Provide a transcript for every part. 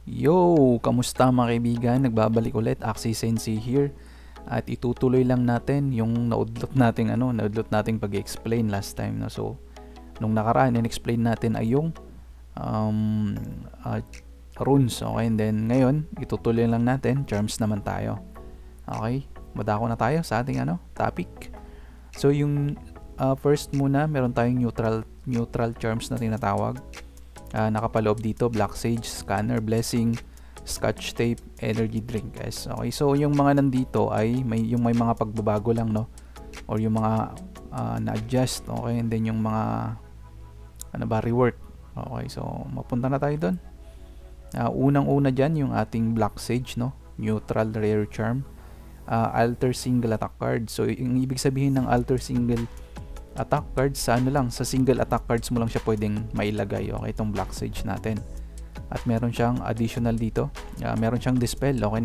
Yo! Kamusta mga kaibigan? Nagbabalik ulit, Axie Sensei here. At itutuloy lang natin yung naudlot nating pag-explain last time. No? So, nung nakaraan, in-explain natin ay yung um, uh, runes. Okay, and then ngayon, itutuloy lang natin. Charms naman tayo. Okay, madako na tayo sa ating topic. So, yung first muna, meron tayong neutral charms na tinatawag. Nakapaloob dito, Black Sage, Scanner, Blessing, Scotch Tape, Energy Drink, guys. Okay, so yung mga nandito ay may mga pagbabago lang, no? Or yung mga na-adjust, okay? And then yung mga rework. Okay, so mapunta na tayo doon. Unang-una dyan, yung ating Black Sage, no? Neutral Rare Charm. Alter Single Attack Card. So yung ibig sabihin ng Alter Single Attack cards sa sa single attack cards mo lang siya pwedeng mailagay. Okay, itong Black Sage natin. At meron siyang additional dito. Meron siyang dispel. Okay,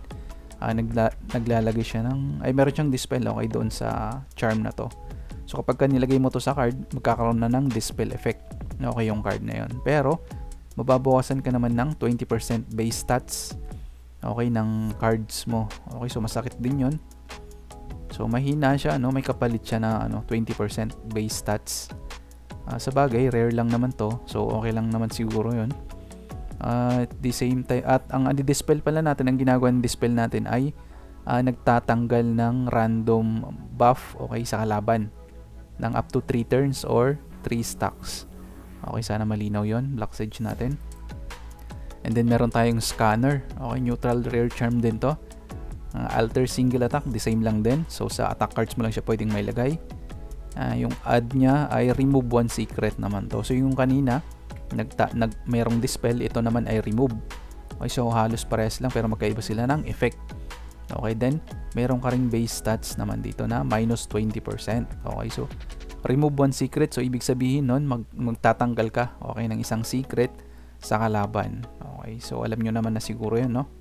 naglalagay siya ng meron siyang dispel, okay, doon sa charm na to. So kapag nilagay mo to sa card, magkakaroon na ng dispel effect. Okay, yung card na yon. Pero mababawasan ka naman ng 20% base stats, okay, ng cards mo. Okay, so masakit din yon. So mahina siya, no? May kapalit siya na 20% base stats. Sa bagay, rare lang naman to. So okay lang naman siguro 'yon. At the same time, at ang dispel pala natin, ang ginagawa ng dispel natin ay nagtatanggal ng random buff, okay, sa kalaban ng up to 3 turns or 3 stacks. Okay, sana malinaw 'yon. Black Sage natin. And then meron tayong Scanner. Okay, neutral rare charm din to. Alter Single Attack, the same lang din. So sa attack cards mo lang siya pwedeng mailagay. Yung add niya ay remove one secret naman to. So yung kanina mayroong dispel, ito naman ay remove. Okay, so halos parehas lang pero magkaiba sila ng effect. Okay, then meron ka ring base stats naman dito na minus 20%. Okay, so remove one secret, so ibig sabihin nun magtatanggal ka, okay, ng isang secret sa kalaban. Okay, so alam nyo naman na siguro yun, no?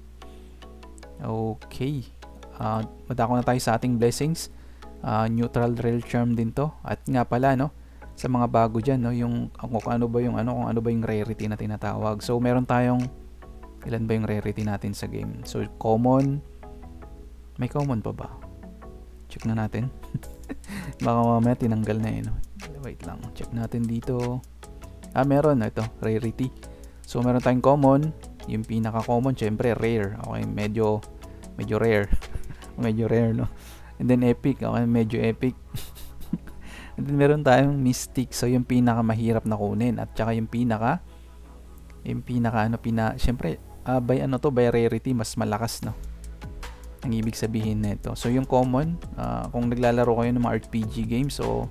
Okay, madako na tayo sa ating blessings. Neutral rare charm din to. At nga pala, no, sa mga bago dyan, no, yung kung ano ba yung rarity na tinatawag. So meron tayong, ilan ba yung rarity natin sa game? So common, may common pa ba? Check na natin. Baka mamaya tinanggal na yun, no? Wait lang, check natin dito. Meron, ito, rarity. So meron tayong common, yung pinaka common syempre rare. Okay, medyo rare. Medyo rare, no? And then epic, okay, medyo epic. And then meron tayong mystic, so yung pinaka mahirap na kunin, at saka yung pinaka syempre by rarity mas malakas, no? Ang ibig sabihin nito. So yung common, kung naglalaro kayo ng mga RPG games o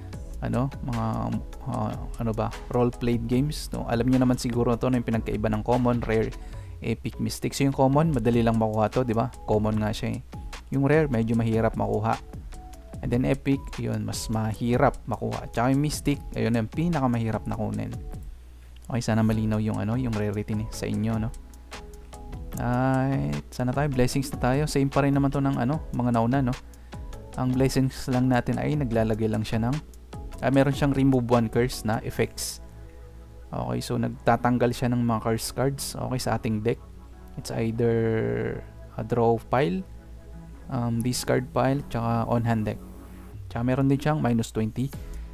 mga role played games, no, alam niyo naman siguro to, no, yung pinagkaiba ng common, rare, epic, mystic. So yung common madali lang makuha to, di ba? Common nga siya, eh. Yung rare medyo mahirap makuha, and then epic, yun mas mahirap makuha. Tsaka yung mystic, ayun yung pinakamahirap na kunin. Okay, sana malinaw yung yung rarity sa inyo, no? Sana tayo, blessings na tayo. Same pa rin naman to ng mga nauna, no? Ang blessings lang natin ay naglalagay lang siya ng meron siyang remove one curse na effects. Okay, so nagtatanggal siya ng mga curse cards, okay, sa ating deck. It's either a draw pile, discard pile, tsaka on hand deck. Tsaka meron din siyang minus 20%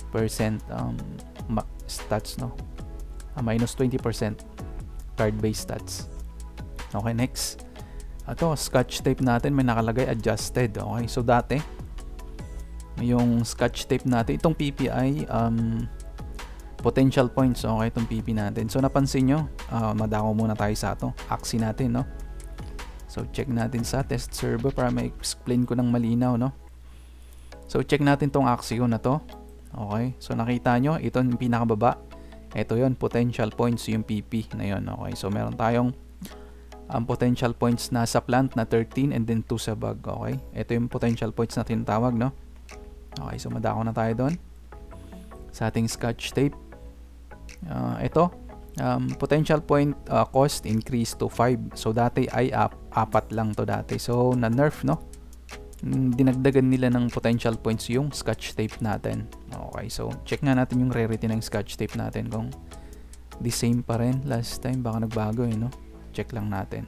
stats, no? Minus 20% card based stats. Okay, next. Ito, Scotch Tape natin may nakalagay adjusted. Okay, so dati yung Scotch Tape natin, itong PP ay potential points. Okay, itong PP natin. So napansin nyo, madako muna tayo sa Axie natin, no? So check natin sa test server para ma-explain ko ng malinaw, no? So check natin tong Axie na to. Okay, so nakita nyo, ito yung pinakababa. Ito yon, potential points, yung PP na yon. Okay, so meron tayong potential points na sa plant na 13 and then 2 sa bug. Okay, ito yung potential points na tinatawag, no? Okay, so madako na tayo doon sa ating Scotch Tape. Ito, potential point cost increase to 5. So dati ay 4 lang to dati. So na nerf, no? Dinagdagan nila ng potential points yung Scotch Tape natin. Okay, so check nga natin yung rarity ng Scotch Tape natin kung the same pa rin last time, baka nagbago, no? Check lang natin.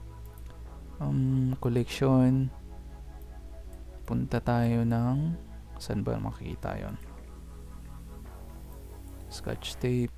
Collection. Punta tayo ng, saan ba makikita yon? Scotch tape.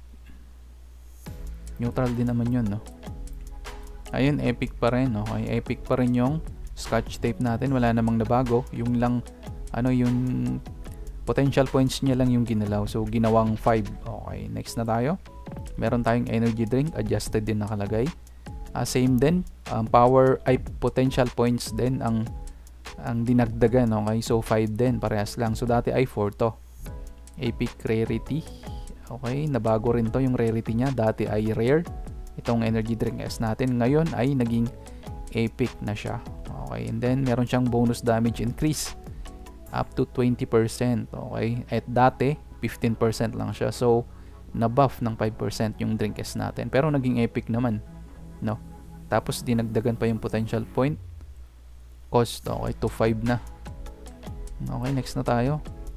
Neutral din naman yun, no? Ayun, epic pa rin, okay? Epic pa rin yung scotch tape natin. Wala namang nabago. Yung lang, yung potential points niya lang yung ginalaw. So, ginawang 5. Okay, next na tayo. Meron tayong energy drink. Adjusted din nakalagay. Same din. Potential points din ang dinagdagan. Okay, so 5 din. Parehas lang. So, dati ay 4 to. Epic rarity. Okay, nabago rin to yung rarity niya. Dati ay rare. Itong energy drink S natin. Ngayon ay naging epic na siya. Okay, and then meron siyang bonus damage increase up to 20%. Okay, at dati 15% lang siya. So, na-buff ng 5% yung drink S natin. Pero naging epic naman, no? Tapos dinagdagan pa yung potential point cost. Okay, to 5 na. Okay, next na tayo.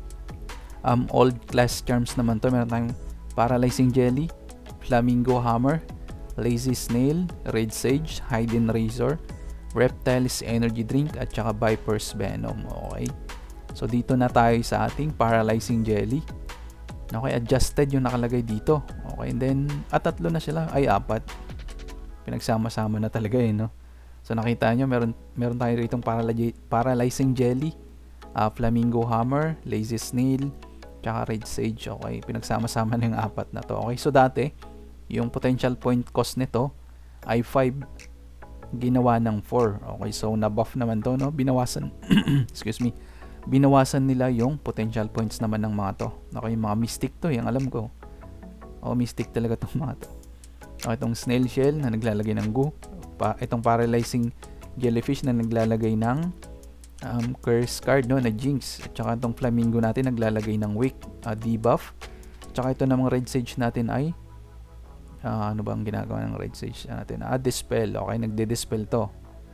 Old class charms naman to. Meron tayong paralyzing jelly, flamingo hammer, lazy snail, red sage, hidden razor, reptiles energy drink, at saka viper's venom. Okay, so dito na tayo sa ating paralyzing jelly. Okay, adjusted yung nakalagay dito. Okay, and then tatlo na sila, ay 4. Pinagsama-sama na talaga no? So nakita nyo, meron tayo rito paralyzing jelly, flamingo hammer, lazy snail, tsaka red sage. Okay, pinagsama-sama na yung 4 na to. Okay, so dati yung potential point cost nito ay 5, ginawa ng 4. Okay, so na-buff naman to, no? Binawasan excuse me, binawasan nila yung potential points naman ng mga to. Okay, mga mystic to, yung alam ko. Mystic talaga tong mga to. Okay, itong snail shell na naglalagay ng goo, itong paralyzing jellyfish na naglalagay ng curse card, no, na jinx, at saka itong flamingo natin naglalagay ng weak debuff, at saka ito namang red sage natin ay ano ba ang ginagawa ng red sage natin? Dispel. Okay, nagde-dispel to.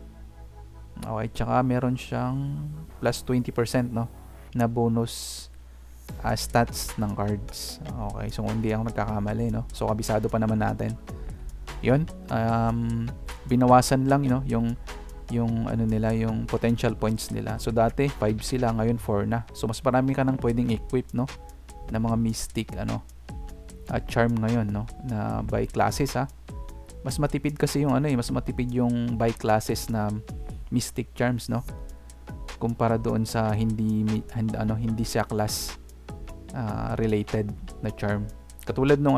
Okay, tsaka meron siyang plus 20%, no, na bonus stats ng cards. Okay, so hindi ako nagkakamali, no? So kabisado pa naman natin. 'Yun, binawasan lang, yung ano nila, yung potential points nila. So dati 5 sila, ngayon 4 na. So mas marami ka nang pwedeng equip, no, na mga mystic charm ngayon, no, na by classes. Mas matipid kasi yung mas matipid yung by classes na mystic charms, no, kumpara doon sa hindi siya class related na charm. Katulad nung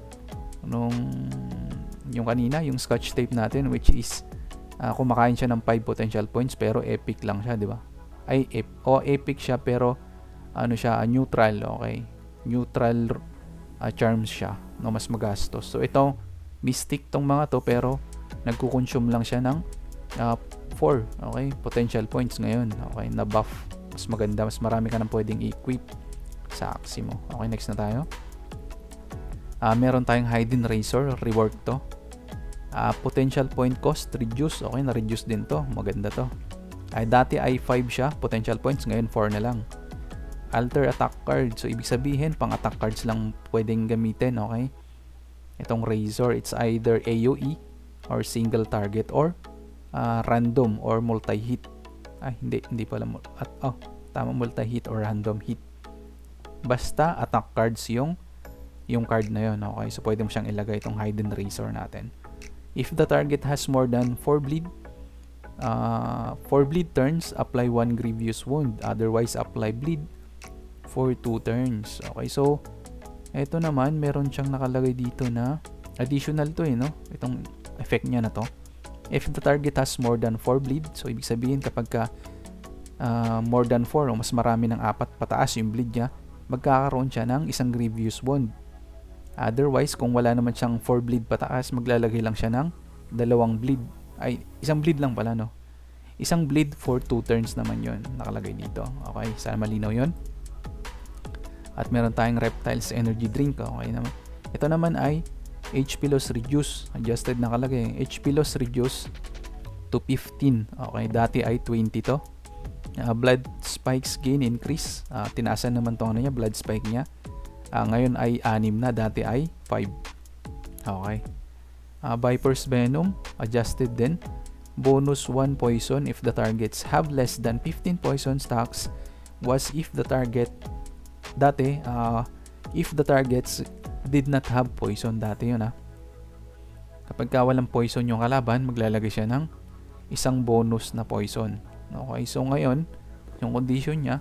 yung kanina, yung scotch tape natin, which is kumakain siya ng 5 potential points pero epic lang siya, di ba? Epic siya pero neutral. Okay, neutral charms siya, no, mas magastos. So ito mystic tong mga to, pero nagko-consume lang siya ng 4, okay, potential points ngayon. Okay, na buff, mas maganda, mas marami ka nang pwedeng equip sa Axie mo. Okay, next na tayo. Meron tayong hidden razor, rework to. Potential point cost reduce. Okay, na-reduce din to, maganda to. Dati ay 5 siya potential points, ngayon 4 na lang. Alter attack card, so ibig sabihin pang attack cards lang pwedeng gamitin. Okay, itong razor, it's either AoE or single target or random or multi-hit. Hindi pala tama, multi-hit or random hit. Basta attack cards yung card na yun. Okay, so pwede mo siyang ilagay itong hidden razor natin. If the target has more than 4 bleed turns, apply 1 grievous wound, otherwise apply bleed for 2 turns. Okay, so ito naman, meron siyang nakalagay dito na additional to, no, itong effect niya na to. If the target has more than 4 bleed, so ibig sabihin kapag ka more than 4 o mas marami ng 4 pataas yung bleed niya, magkakaroon siya ng isang grievous wound. Otherwise, kung wala naman siyang 4 bleed pataas, maglalagay lang siya ng 2 bleed. Isang bleed lang pala, no? Isang bleed for 2 turns naman yon nakalagay dito. Okay, sana malinaw yon. At meron tayong reptiles energy drink. Okay naman. Ito naman ay HP loss reduce. Adjusted nakalagay. HP loss reduce to 15. Okay, dati ay 20 to. Blood spikes gain increase. Tinaasan naman to niya, blood spike niya. Ngayon ay 6 na, dati ay 5. Okay. Viper's Venom, adjusted din. Bonus 1 poison if the targets have less than 15 poison stacks was if the target dati, if the targets did not have poison. Dati yun kapag walang poison yung kalaban, maglalagay siya ng isang bonus na poison. Okay, so ngayon yung condition niya,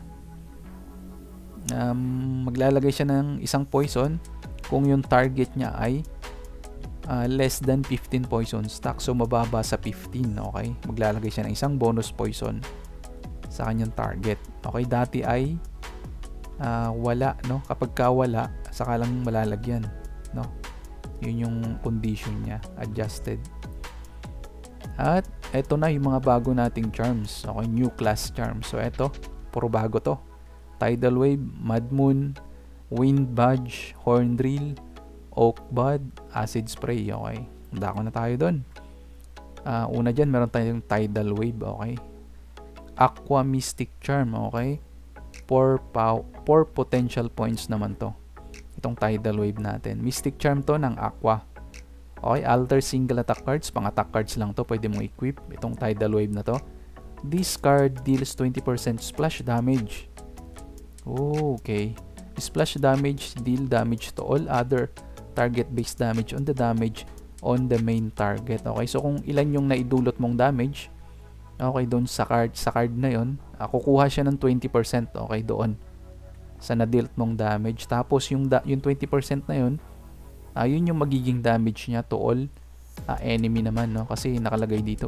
maglalagay siya ng isang poison kung yung target niya ay less than 15 poison stack. So mababa sa 15. Okay, maglalagay siya ng isang bonus poison sa kanyang target. Okay, dati ay wala, no? Kapag wala, saka lang malalagyan, no? Yun yung condition niya, adjusted. At eto na yung mga bago nating charms. Okay, new class charms. So eto, puro bago to. Tidal Wave, Mad Moon, Wind Badge, Horn Drill, Oak Bud, Acid Spray. Okay, dako na tayo doon. Una dyan, meron tayong Tidal Wave. Okay, Aqua Mystic Charm. Okay, 4 potential points naman to, itong Tidal Wave natin. Mystic Charm to ng Aqua. Okay, alter single attack cards, pang attack cards lang to, pwede mong equip itong Tidal Wave na to. This card deals 20% splash damage. Okay, splash damage, deal damage to all other target based damage on the damage on the main target. Okay, so kung ilan yung naidulot mong damage, okay, doon sa card na yon, kukuha siya ng 20%, okay, doon sa na-dealt mong damage. Tapos yung 20% na yun, yun yung magiging damage niya to all enemy naman, no? Kasi nakalagay dito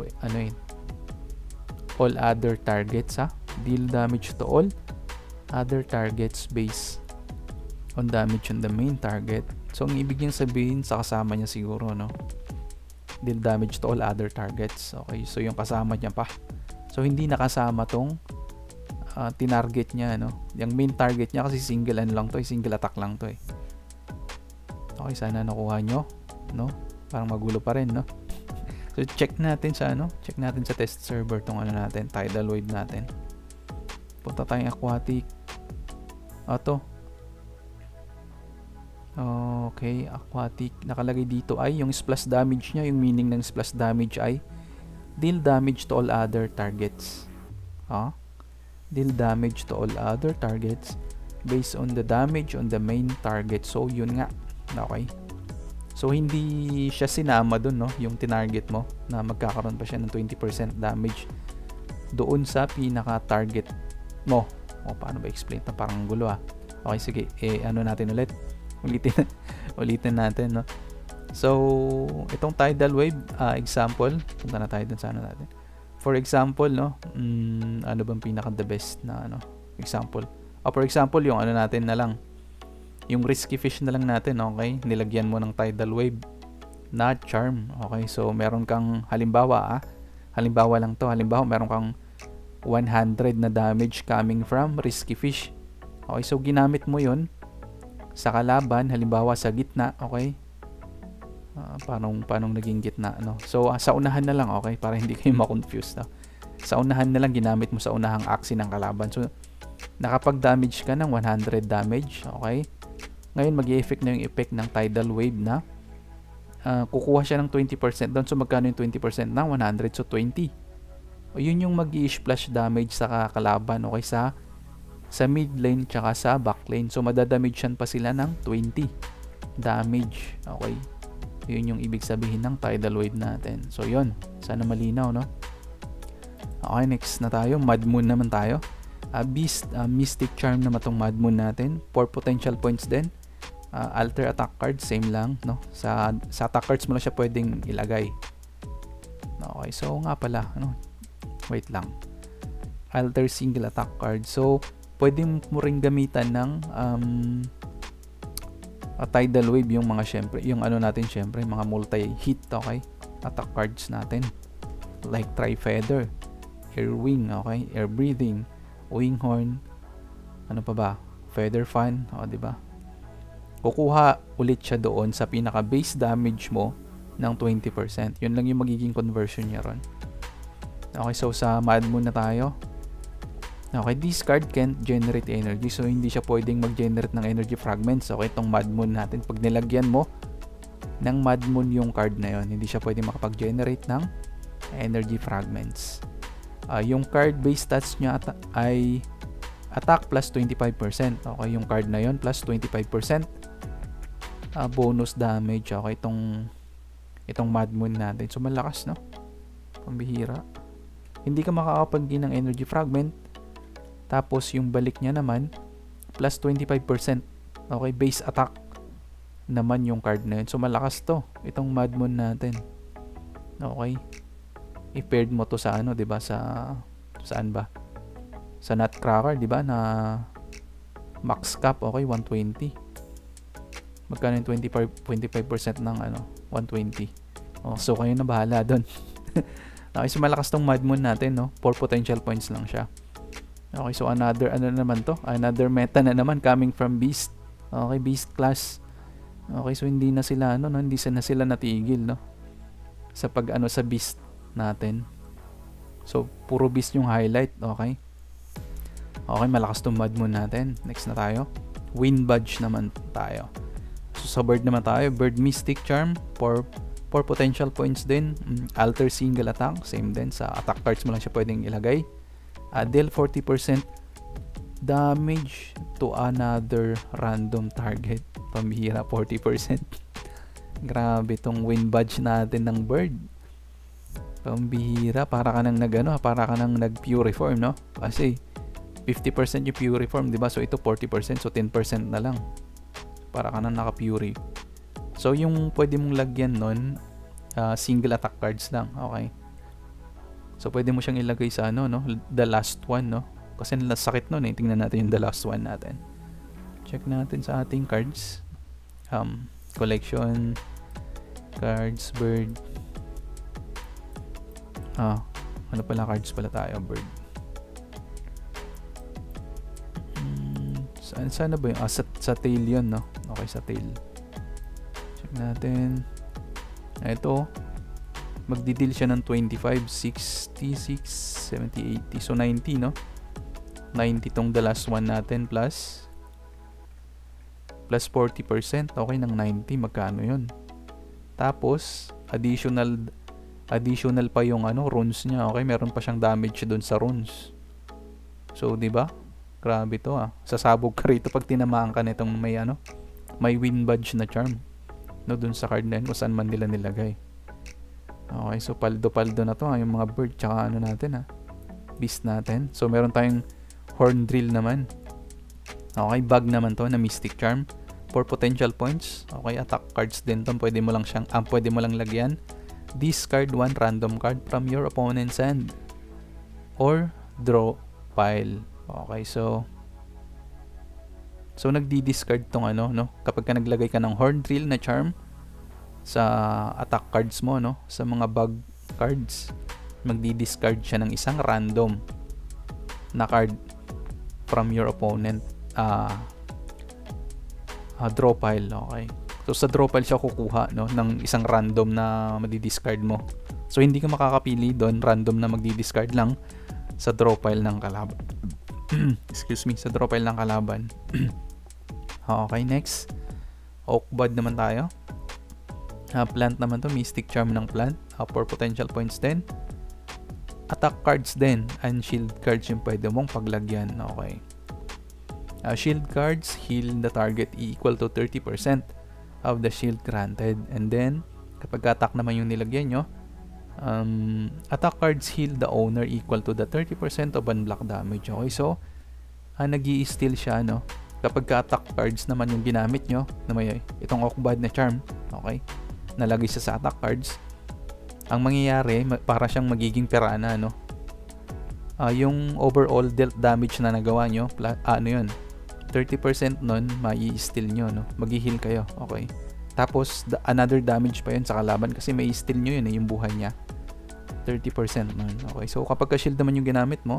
all other targets, deal damage to all other targets based on damage on the main target. So ang ibig niyang sabihin, sa kasama niya siguro, no? Deal damage to all other targets. Okay, so yung kasama niya pa. So hindi nakasama tong tinarget niya, no? Yung main target niya kasi single lang to, single attack lang to . Okay, sana nakuha nyo, no? Parang magulo pa rin, no? So check natin sa check natin sa test server tong natin, Tidal Wave natin. Punta tayong aquatic. To. Okay, aquatic. Nakalagay dito ay yung splash damage niya, yung meaning ng splash damage ay deal damage to all other targets. Deal damage to all other targets based on the damage on the main target. So yun nga. Okay. So hindi siya sinama dun, no, yung tinarget mo na magkakaroon pa siya ng 20% damage doon sa pinaka target mo. Paano ba explain? Parang gulo Okay, sige. Natin ulit. Ulitin natin, no? So, itong Tidal Wave, example, punta na tayo dun sa natin. For example, no, ano bang pinaka the best na example? For example, yung natin na lang, yung Risky Fish na lang natin, okay? Nilagyan mo ng Tidal Wave na charm, okay? So, meron kang, halimbawa lang to, halimbawa, meron kang 100 na damage coming from Risky Fish. Okay, so ginamit mo yon sa kalaban, halimbawa sa gitna, okay? Paano naging gitna, no? So, sa unahan na lang, okay? Para hindi kayo ma-confuse, no? Sa unahan na lang, ginamit mo sa unahang axie ng kalaban. So, nakapag-damage ka ng 100 damage, okay? Ngayon, mag-i-effect na yung effect ng Tidal Wave na kukuha siya ng 20% doon. So, magkano yung 20% ng 100? So, 20. Yun yung mag-i-splash damage sa kalaban, okay? Sa mid lane tsaka sa back lane. So madadamagean pa sila ng 20 damage. Okay, yun yung ibig sabihin ng Tidal Wave natin. So yun, sana malinaw, no? Okay, next na tayo. Mad Moon naman tayo. Mystic Charm naman tong Mad Moon natin. 4 potential points din. Alter attack card, same lang, no? Sa attack cards mo lang siya pwedeng ilagay. Okay, so nga pala, wait lang. Alter single attack card. So pwede mo ring gamitan ng Tidal Wave yung mga syempre, yung natin syempre, mga multi-hit, okay? Attack cards natin. Like Tri-Feather, Air Wing, okay? Air Breathing, Wing Horn, ano pa ba? Feather Fan, di ba? Kukuha ulit siya doon sa pinaka base damage mo ng 20%. Yun lang yung magiging conversion niya ron. Okay, so sa Mad Moon na tayo. Okay, this card can't generate energy. So, hindi siya pwedeng mag-generate ng energy fragments. Okay, itong Mad Moon natin. Pag nilagyan mo ng Mad Moon yung card na yon. Hindi siya pwede makapag-generate ng energy fragments. Yung card base stats niya ay attack plus 25%. Okay, yung card na yon plus 25% bonus damage. Okay, itong Mad Moon natin. So malakas, no? Pambihira. Hindi ka makakapag-gain ng energy fragment. Tapos yung balik niya naman plus 25%. Okay, base attack naman yung card na yun. So malakas to, itong Mad Moon natin. Okay. I-paired mo to sa ano, 'di ba? Saan ba? Sa Nutcracker, 'di ba? Na max cap, okay, 120. Magkano yung 25% ng ano, 120. Oh, so kayo na bahala doon. Okay, so malakas tong Mad Moon natin, no? 4 potential points lang siya. Okay, so another ano naman to? Another meta na naman coming from Beast. Okay, Beast class. Okay, so hindi na sila ano, no? Hindi na sila natigil, no? Sa sa Beast natin. So puro Beast yung highlight, okay? Okay, malakas tong Mad Moon natin. Next na tayo. Wind Badge naman tayo. So sa Bird naman tayo, Bird Mystic Charm for potential points din. Alter single attack, same din, sa attack cards mo lang siya pwedeng ilagay. Deal 40% damage to another random target. Pambihira, 40%. Grabe tong Wind Badge natin ng Bird. Pambihira, para ka nang nag-puriform, no? Kasi 50% yung puriform, di ba? So ito 40%, so 10% na lang. Para ka nang naka-puri. So yung pwede mong lagyan nun, single attack cards lang, okay? So pwede mo siyang ilagay sa ano, no? The last one, no? Kasi sakit nun eh. Tingnan natin yung the last one natin. Check natin sa ating cards. Collection, cards, Bird. Ano pala, cards pala tayo, Bird. Sana ba yung sa tail yun, no? Okay, sa tail. Check natin. Ito, magdi-deal siya ng 25, 66, 70, 80. So 90, no? 90 tong the last one natin plus 40%. Okay, ng 90, magkano yun? Tapos additional pa yung ano, runes niya. Okay, meron pa siyang damage doon sa runes. So, di ba? Grabe to, sasabog ka rito pag tinamaan ka nitong may Wind Badge na charm, no, dun sa card na yun, kung saan man nila nilagay. Okay, so paldo-paldo na to, yung mga Bird, tsaka ano natin, Beast natin. So meron tayong Horn Drill naman. Okay, bag naman to na Mystic Charm for potential points. Okay, attack cards din to, pwede mo lang lagyan. Discard one random card from your opponent's hand or draw pile. Okay, so nagdi-discard tong ano, no? Kapag ka naglagay ka ng Horn Drill na charm sa attack cards mo, no? Sa mga bug cards, magdi-discard siya ng isang random na card from your opponent draw pile. Okay, so sa draw pile siya kukuha, no, ng isang random na madi-discard mo. So hindi ka makakapili doon, random na magdi-discard lang sa draw pile ng kalaban. Excuse me, sa draw pile ng kalaban. Okay, next. Oak Bud naman tayo. Plant naman to, Mystic Charm ng plant. For potential points din. Attack cards din. And shield cards yung pwede mong paglagyan. Okay. Shield cards, heal the target equal to 30% of the shield granted. And then, kapag attack naman yung nilagyan nyo, attack cards heal the owner equal to the 30% of unblock damage. Okay, so nag-i-steal siya, no? Kapag attack cards naman yung ginamit nyo na may itong Oakbad na charm, okay, nalagay siya sa attack cards, ang mangyayari, para siyang magiging pirana, no? Yung overall dealt damage na nagawa nyo, ano yun, 30% nun mai-steal nyo, no? Mag-heal kayo, okay? Tapos another damage pa yun sa kalaban kasi may steal nyo yun, yung buhay niya. 30% nun. Okay, so kapag ka-shield naman yung ginamit mo,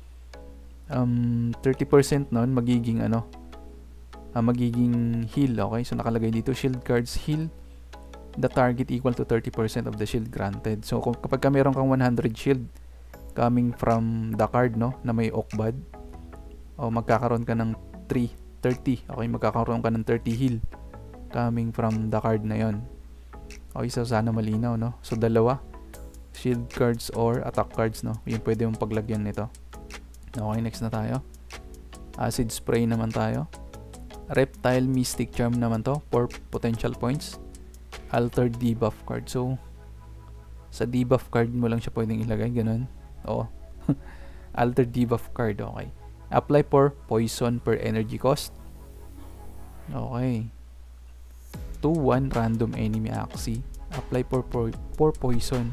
30% nun magiging magiging heal. Okay, so nakalagay dito, shield cards heal the target equal to 30% of the shield granted. So kapag ka meron kang 100 shield coming from the card, no, na may Oakbad, magkakaroon ka ng 30. Okay, magkakaroon ka ng 30 heal coming from the card na yon. Okay, so sana malinaw, no? So dalawa, shield cards or attack cards, no? Yung pwede mong paglagyan nito. Okay, next na tayo. Acid spray naman tayo. Reptile mystic charm naman to for potential points. Altered debuff card. So sa debuff card mo lang siya pwedeng ilagay, ganun. Oo. Altered debuff card, okay. Apply for poison per energy cost. Okay. 2-1 random enemy Axie. Apply for poison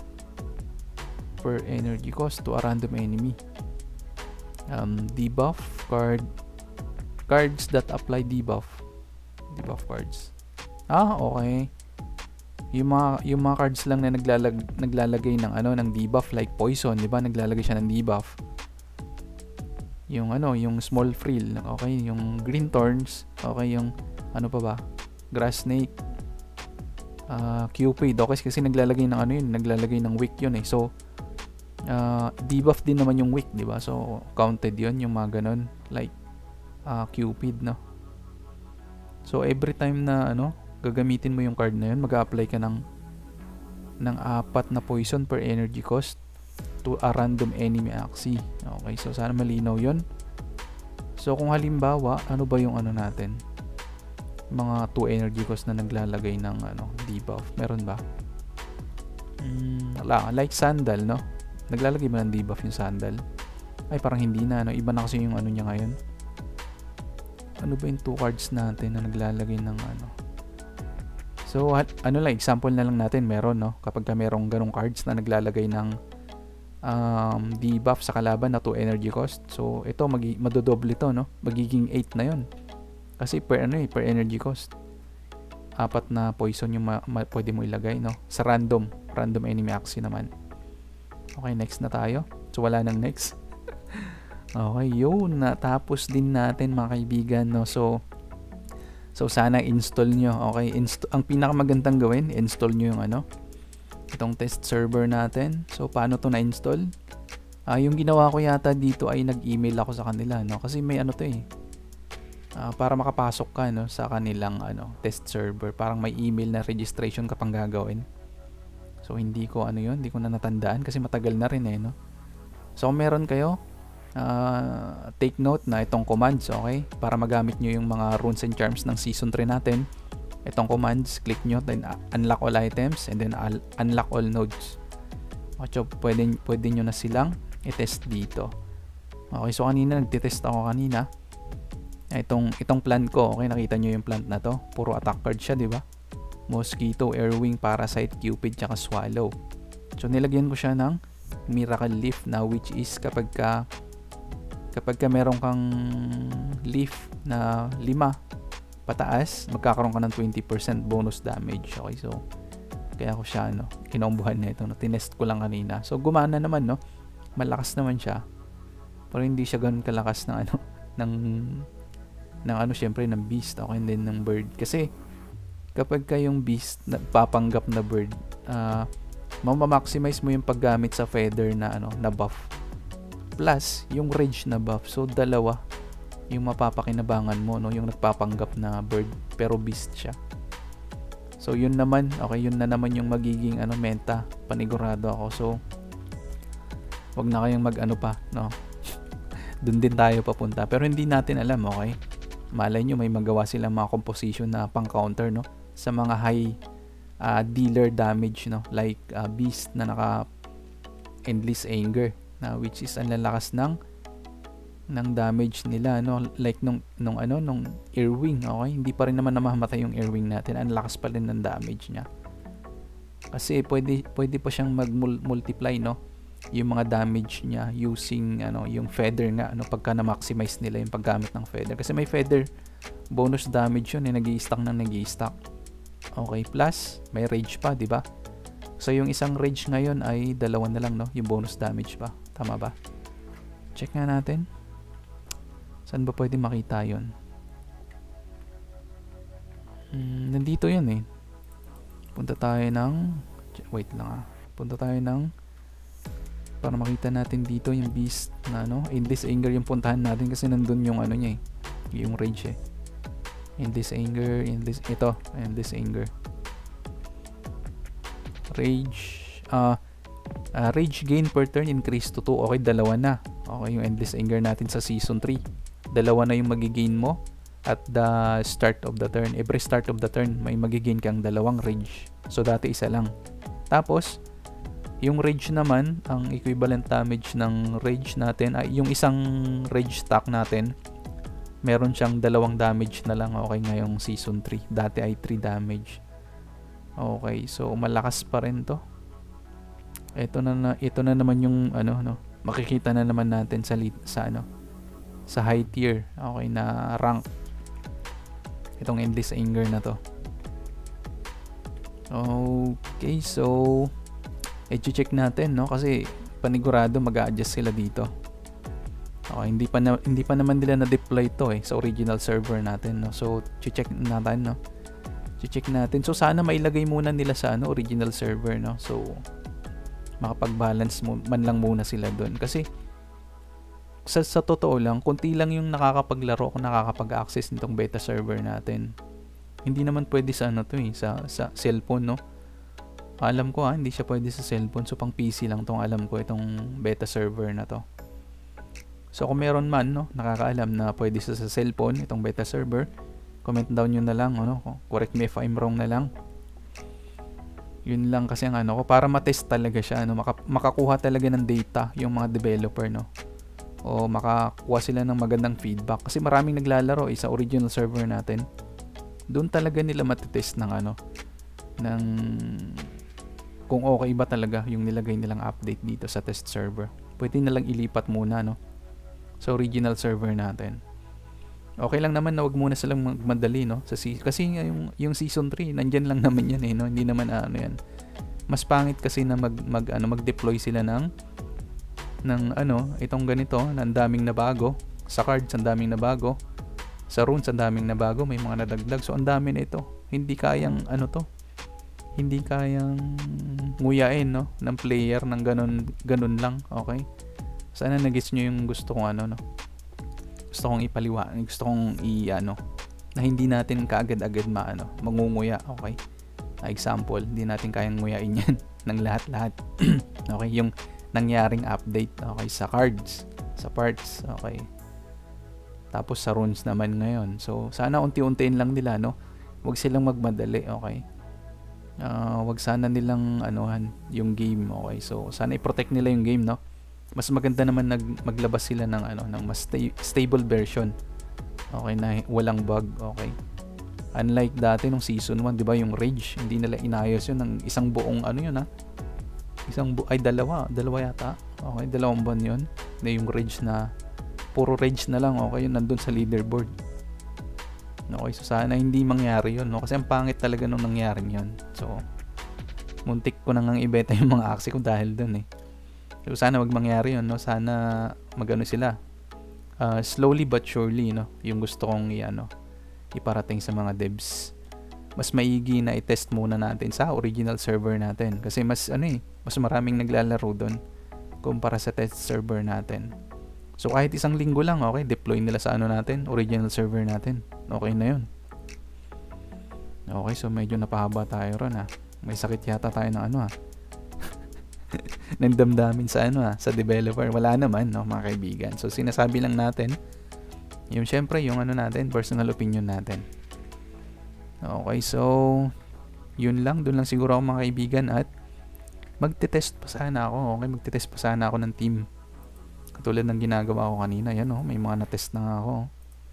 per energy cost to a random enemy. Debuff card. Cards that apply debuff. Debuff cards. Okay. Yung mga cards lang na naglalagay ng ng debuff like poison, 'di ba? Naglalagay siya ng debuff. Yung yung small frill, okay, yung green thorns, okay, yung pa ba? Grass snake. Cupid, okay, kasi naglalagay ng naglalagay ng wick yun eh. So debuff din naman yung wick, 'di ba? So counted yun yung mga ganun like Cupid, no? So every time na gagamitin mo yung card na yun, mag-a-apply ka ng 4 na poison per energy cost to a random enemy Axie. Okay, so sana malinaw yun. So kung halimbawa, ano ba yung natin? Mga 2 energy cost na naglalagay ng debuff. Meron ba? Like sandal, no? Naglalagay ba ng debuff yung sandal? Ay, parang hindi na, iba na kasi yung niya ngayon. Ano ba yung 2 cards natin na naglalagay ng So, lang, example na lang natin, meron, no? Kapag merong ganong cards na naglalagay ng debuff sa kalaban na 2 energy cost. So, ito, madodoble ito, no? Magiging 8 na yun. Kasi per energy cost. 4 na poison yung pwede mo ilagay, no? Sa random enemy Axie naman. Okay, next na tayo. So, wala nang next. Okay, yun. Natapos din natin, mga kaibigan, no? So sana install nyo. Okay, ang pinakamagandang gawin, install nyo yung itong test server natin. So, paano to na-install? Yung ginawa ko yata dito ay nag-email ako sa kanila, no? Kasi may to eh. Para makapasok ka, no, sa kanilang test server. Parang may email na registration ka pang gagawin. So, hindi ko hindi ko na natandaan kasi matagal na rin eh, no? So, kung meron kayo, take note na itong commands, okay? Para magamit nyo yung mga runes and charms ng season 3 natin. Itong commands, click nyo, then unlock all items, and then unlock all nodes. Okay, so pwede nyo na silang i-test dito. Okay, so kanina nagtitest ako kanina. Itong plant ko, okay, nakita nyo yung plant na to. Puro attack card siya, di ba? Mosquito, airwing, parasite, cupid, tsaka swallow. So nilagyan ko siya ng miracle leaf na which is kapag ka meron kang leaf na 5 pataas, magkakaroon ka ng 20% bonus damage. Okay, so kaya ko siya kinombohan na ito, no? Tinest ko lang kanina. So gumana naman, no? Malakas naman siya. Pero hindi siya ganoon kalakas ng syempre ng beast, okay, and then ng bird. Kasi kapag yung beast nagpapanggap na bird, ma-maximize mo yung paggamit sa feather na na buff plus yung rage na buff. So dalawa yung mapapakinabangan mo, no, yung nagpapanggap na bird pero beast siya. So yun naman, okay, yun na naman yung magiging meta, panigurado ako. So wag na kayong no. Doon din tayo papunta, pero hindi natin alam, okay? Malay nyo may magawa silang mga composition na pang counter, no, sa mga high dealer damage, no, like beast na naka endless anger na which is ang lalakas ng damage nila, no, like nung airwing, okay, hindi pa rin naman namamatay yung airwing natin, ang lakas pa rin ng damage niya kasi pwede pa siyang mag-multiply, no, yung mga damage niya using yung feather nga, pagka na-maximize nila yung paggamit ng feather, kasi may feather bonus damage yun, nag-i-stack ng nag-i-stack. Okay, plus may rage pa, di ba? So yung isang rage ngayon ay 2 na lang, no, yung bonus damage pa, tama ba? Check nga natin saan ba pwede makita yun. Nandito yun eh. Punta tayo ng para makita natin dito yung beast na endless anger yung puntahan natin kasi nandun yung niya eh, yung rage eh. Endless anger, endless anger. Rage gain per turn increase to 2. Okay, dalawa na. Okay, yung endless anger natin sa season 3. Dalawa na yung magigain mo at the start of the turn. Every start of the turn, may magigain kang dalawang rage. So, dati isa lang. Tapos, yung rage naman, ang equivalent damage ng rage natin, ay yung isang rage stack natin, meron siyang dalawang damage na lang. Okay, ngayong season 3. Dati ay 3 damage. Okay, so malakas pa rin to. Ito na naman yung makikita na naman natin sa high tier, okay, na rank. Itong endless anger na to. Okay, so i-check natin, no, kasi panigurado mag-a-adjust sila dito. Okay, hindi pa naman nila na-deploy to sa original server natin, no. So check natin, no. Check natin. So sana mailagay muna nila sa original server, no. So makapag-balance man lang muna sila doon, kasi sa totoo lang, konti lang yung nakakapaglaro kung nakakapag-access nitong beta server natin. Hindi naman pwede sa sa cellphone, no. Alam ko hindi siya pwede sa cellphone, so pang PC lang tong alam ko itong beta server na to. So kung meron man, no, nakakaalam na pwede sa cellphone itong beta server, comment down nyo na lang, correct me if I'm wrong na lang. Yun lang kasi ang ko, para matest talaga siya, makakuha talaga ng data yung mga developer, no, o makakuha sila ng magandang feedback, kasi maraming naglalaro sa original server natin. Doon talaga nila matitest ng kung okay ba talaga yung nilagay nilang update dito sa test server. Pwede na lang ilipat muna, no, sa original server natin. Okay lang naman na wag muna silang magmadali, no, kasi yung season 3 nandyan lang naman yan, no, hindi naman yan. Mas pangit kasi na mag-deploy sila ng itong ganito, na ang daming nabago sa cards, ang daming nabago sa runes, ang daming nabago, may mga nadagdag. So ang dami na ito, hindi kayang hindi kayang nguyain, no, ng player ng ganun lang. Okay, sana nagets nyo yung gusto kong gusto kong ipaliwanag, gusto kong na hindi natin kaagad-agad mangunguya. Okay, example, hindi natin kayang nguyain yan ng lahat-lahat. Okay, yung nangyaring update, okay, sa cards, sa parts, okay, tapos sa runes naman ngayon. So sana unti-untiin lang nila, no, wag silang magmadali. Okay, wag sana nilang yung game. Okay, so sana i-protect nila yung game, no. Mas maganda naman maglabas sila ng ng mas stable version, okay, na walang bug. Okay, unlike dati nung season 1, di ba, yung rage, hindi nila inayos yun ng isang buong dalawa yata. Okay, 2 buwan yun na yung rage, na puro rage na lang. Okay, yun nandun sa leaderboard. Okay, so sana hindi mangyari yun, no, kasi ang pangit talaga nung nangyaring yun. So muntik ko nang ibenta yung mga Axie ko dahil dun. So sana wag mangyari yun, no. Sana sila slowly but surely, no, yung gusto kong iparating sa mga devs. Mas maigi na i-test muna natin sa original server natin, kasi mas maraming naglalaro doon kumpara sa test server natin. So kahit 1 linggo lang, okay, deploy nila sa natin, original server natin. Okay na yun. Okay, so medyo napahaba tayo ron, may sakit yata tayo ng ng damdamin sa sa developer. Wala naman, no, mga kaibigan. So sinasabi lang natin yung syempre yung natin, personal opinion natin. Okay, so yun lang, doon lang siguro ako, mga kaibigan, at magte-test pa sana ako. Okay, magte-test pa sana ako ng team, katulad ng ginagawa ko kanina. Yan, may mga na-test na ako.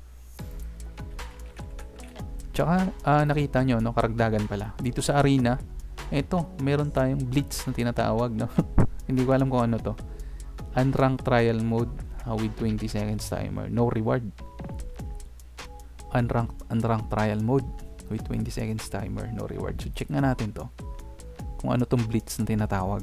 Tsaka nakita nyo, no, karagdagan pala dito sa arena. Ito, meron tayong blitz na tinatawag, no. Hindi ko alam kung ano to. Unranked trial mode with 20 seconds timer, no reward. Unranked trial mode with 20 seconds timer, no reward. So check na natin to, kung ano tong blitz na tinatawag.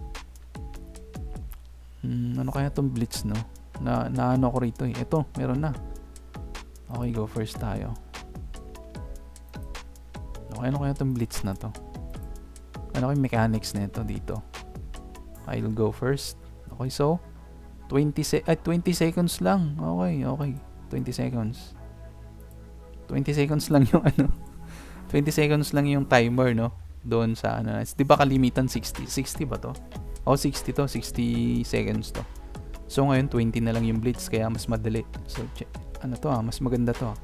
Ano kaya tong blitz, no, na ko rito. Ito, meron na. Okay, go first tayo. Okay, ano kaya tong blitz na to? Ano yung mechanics nito dito? I'll go first. Okay, so 20 seconds lang. Okay. 20 seconds. 20 seconds lang yung 20 seconds lang yung timer, no, doon sa ano, di ba kalimitan 60 ba to? 60 to, 60 seconds to. So ngayon 20 na lang yung blitz, kaya mas madali. So ano to mas maganda to.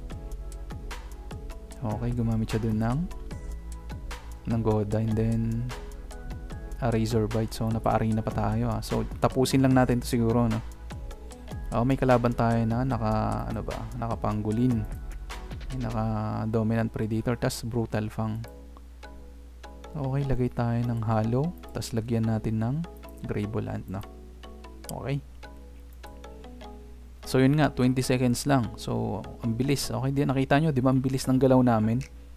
Okay, gumamit siya doon ng Goda, and then Razor Bite. So napa-arena pa tayo. So tapusin lang natin to siguro, no. May kalaban tayo na nakapangulin, naka dominant predator, tas brutal fang. Okay, lagay tayo ng hollow, tas lagyan natin ng Graveland, no. Okay, so yun nga, 20 seconds lang. So ang bilis. Okay, di nakita nyo, di ba ang bilis ng galaw namin?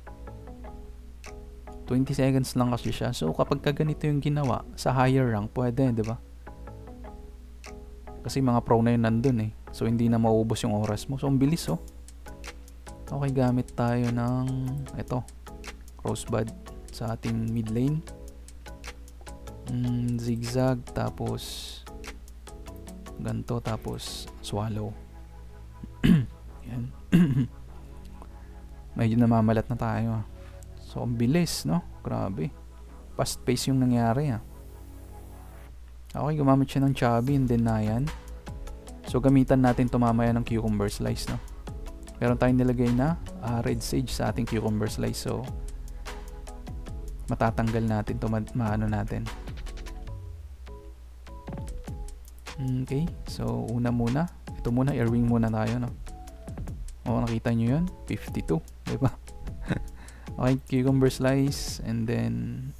20 seconds lang kasi siya. So kapag ganito yung ginawa sa higher rank, pwede, di ba? Kasi mga pro na yun nandun so hindi na maubos yung oras mo. So ang bilis. Okay, gamit tayo ng Rosebud sa ating mid lane. Zigzag, tapos ganto, tapos swallow. Yan. Medyo namamalat na tayo. So ang bilis, no? Grabe. Fast pace yung nangyari. Okay, gumamit siya ng chubby and then Nayan. So gamitan natin mamaya ng cucumber slice, no? Meron tayong nilagay na red sage sa ating cucumber slice. So matatanggal natin to, maano natin. Okay, so una muna, ito muna, airwing muna tayo, no. Nakita nyo yun, 52, diba? Okay, cucumber slice, and then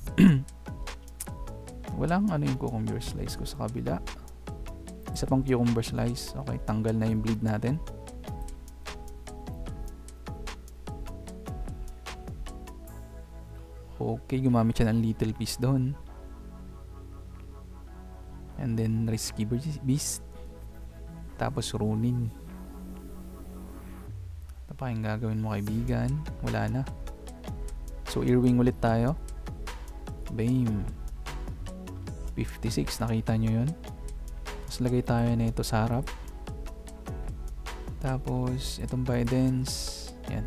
walang yung cucumber slice ko sa kabila. Isa pang cucumber slice. Okay, tanggal na yung bleed natin. Okay, gumamit siya ng little piece doon. And then risky beast. Tapos runin. Ito pa yung gagawin mo, kaibigan. Wala na. So earwing ulit tayo. Bam. 56, nakita nyo yun. Tapos lagay tayo na ito sa harap. Tapos itong Bidens. Yan.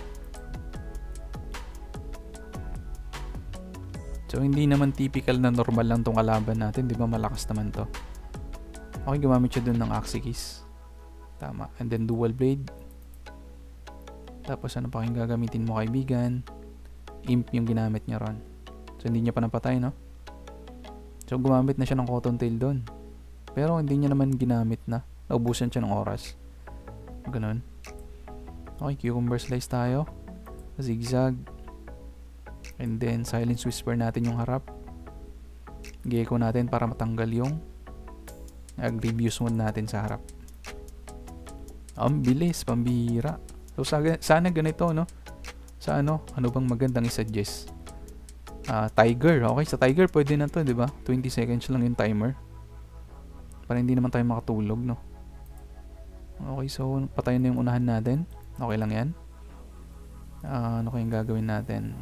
So hindi naman typical na normal lang tong kalaban natin, di ba? Malakas naman to. Okay, gumamit siya dun ng Axie Keys. Tama. And then dual blade. Tapos ano pa yung gagamitin mo, kaibigan? Imp yung ginamit niya ron. So hindi niya pa napatay, no? So gumamit na siya ng cotton tail dun. Pero hindi niya naman ginamit na. Naubusan siya ng oras. Ganun. Okay, cucumber slice tayo. Zigzag. And then silence whisper natin yung harap. Gecko natin para matanggal yung reviews mode natin sa harap. Ang bilis, pambihira. So sana ganito, no? Sa ano bang magandang i-suggest? Tiger. Okay, sa Tiger pwede na to, di ba? 20 seconds lang yung timer. Para hindi naman tayo makatulog, no? Okay, so patayin na yung unahan natin. Okay lang yan. Ano kayong gagawin natin?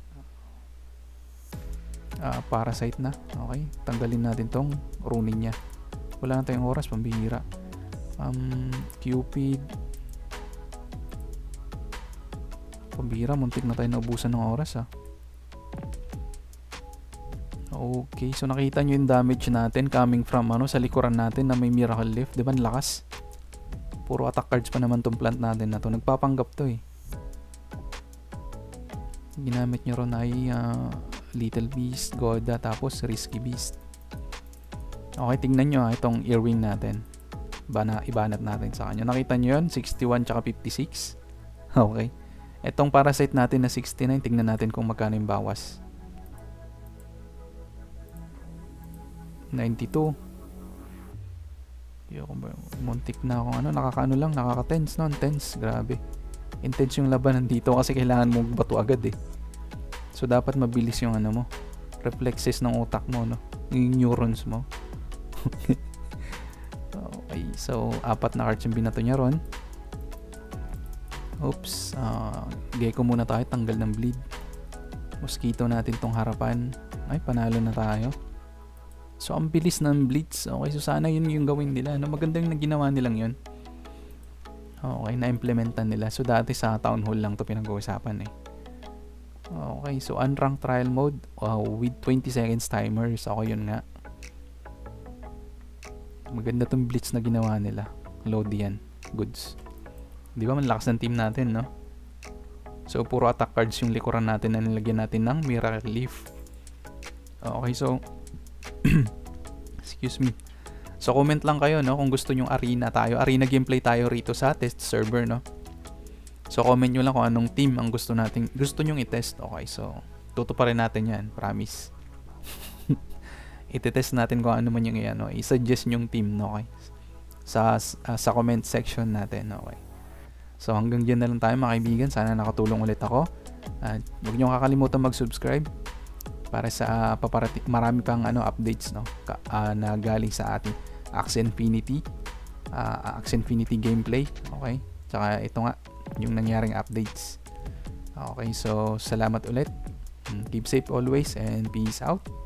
Parasite na. Okay, tanggalin natin tong runin niya. Wala na tayong oras, pambihira. Cupid. Pambihira, muntik na tayo naubusan ng oras, Okay, so nakita nyo yung damage natin coming from sa likuran natin na may miracle leaf. Diba, lakas? Puro attack cards pa naman tong plant natin na to. Nagpapanggap to Ginamit nyo ron ay Little Beast, Goda, tapos Risky Beast. Okay, tingnan nyo itong earwing natin. Ibanat natin sa kanya. Nakita nyo yun? 61 tsaka 56. Okay. Itong parasite natin na 69, tingnan natin kung magkano yung bawas. 92. Muntik na akong nakakaano lang, nakaka-tense, no? Tense, grabe. Intense yung labanan dito kasi kailangan mong bato agad So dapat mabilis yung mo, reflexes ng utak mo, no? Yung neurons mo. Okay, so 4 na cards yung binato niya ron. Oops, gecko muna tayo, tanggal ng bleed. Mosquito natin tong harapan. Ay, panalo na tayo. So ang bilis ng blitz. Okay, so sana yun yung gawin nila. Maganda yung ginawa nilang yun. Okay, na-implementan nila. So dati sa town hall lang to pinag-uusapan Okay, so unranked trial mode with 20 seconds timers. Okay, yun nga. Maganda tong blitz na ginawa nila. Load yan. Goods. Di ba, malakas ng team natin, no? So, puro attack cards yung likuran natin na nilagyan natin ng Miracle Leaf. Okay, so excuse me. So, comment lang kayo, no? Kung gusto nyong arena tayo. Arena gameplay tayo rito sa test server, no? So, comment nyo lang kung anong team ang gusto nyong i-test. Okay, so, tutuparin natin yan. Promise. Iti-test natin kung ano man yung no? I-suggest nyong team, no? Okay? Sa comment section natin, okay? So, hanggang dyan na lang tayo, mga kaibigan. Sana nakatulong ulit ako. At huwag nyo kakalimutan mag-subscribe para sa marami pang updates, no? Na galing sa ating Axie Infinity. Axie Infinity gameplay. Okay? Tsaka ito nga, yung nangyaring updates. Okay, so salamat ulit. Keep safe always and peace out.